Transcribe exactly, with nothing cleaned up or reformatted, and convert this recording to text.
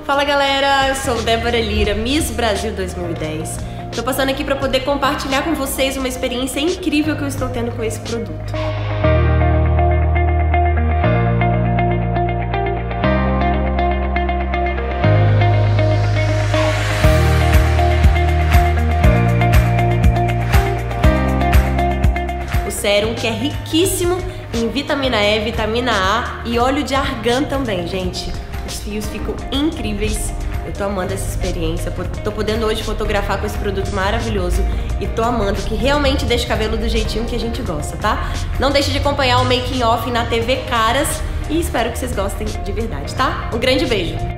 Fala galera, eu sou Débora Lira, Miss Brasil dois mil e dez. Tô passando aqui para poder compartilhar com vocês uma experiência incrível que eu estou tendo com esse produto. O sérum, que é riquíssimo em vitamina E, vitamina A e óleo de argan também, gente. Os fios ficam incríveis. Eu tô amando essa experiência. Tô podendo hoje fotografar com esse produto maravilhoso e tô amando, que realmente deixa o cabelo do jeitinho que a gente gosta, tá? Não deixe de acompanhar o making off na T V Caras e espero que vocês gostem de verdade, tá? Um grande beijo!